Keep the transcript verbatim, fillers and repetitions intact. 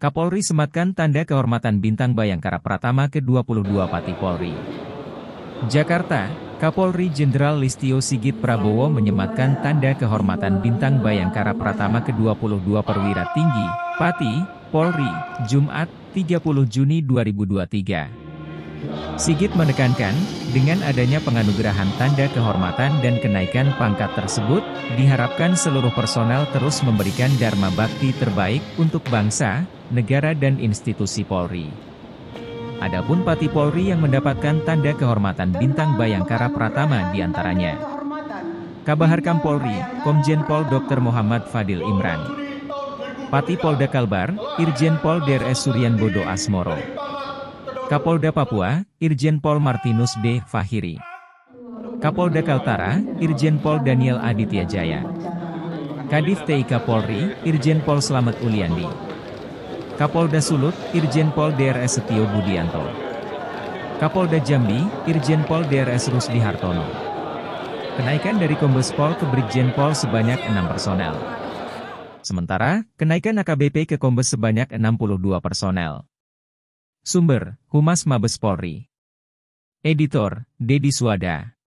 Kapolri sematkan tanda kehormatan Bintang Bayangkara Pratama ke dua puluh dua Pati Polri. Jakarta, Kapolri Jenderal Listio Sigit Prabowo menyematkan tanda kehormatan Bintang Bayangkara Pratama ke dua puluh dua perwira tinggi, Pati, Polri, Jumat, tiga puluh Juni dua ribu dua puluh tiga. Sigit menekankan, dengan adanya penganugerahan tanda kehormatan dan kenaikan pangkat tersebut, diharapkan seluruh personel terus memberikan dharma bakti terbaik untuk bangsa, negara dan institusi Polri. Adapun Pati Polri yang mendapatkan tanda kehormatan Bintang Bayangkara Pratama diantaranya Kabaharkam Polri, Komjen Pol Doktor Muhammad Fadil Imran, Pati Polda Kalbar, Irjen Pol D R S Suryan Bodo Asmoro, Kapolda Papua, Irjen Pol Martinus B. Fahiri, Kapolda Kaltara, Irjen Pol Daniel Aditya Jaya, Kadif T I K Polri, Irjen Pol Slamet Uliandi, Kapolda Sulut, Irjen Pol D R S Setio Budianto, Kapolda Jambi, Irjen Pol D R S Rusdi Hartono. Kenaikan dari Kombes Pol ke Brigjen Pol sebanyak enam personel. Sementara, kenaikan A K B P ke Kombes sebanyak enam puluh dua personel. Sumber, Humas Mabes Polri. Editor, Dedi Suwada.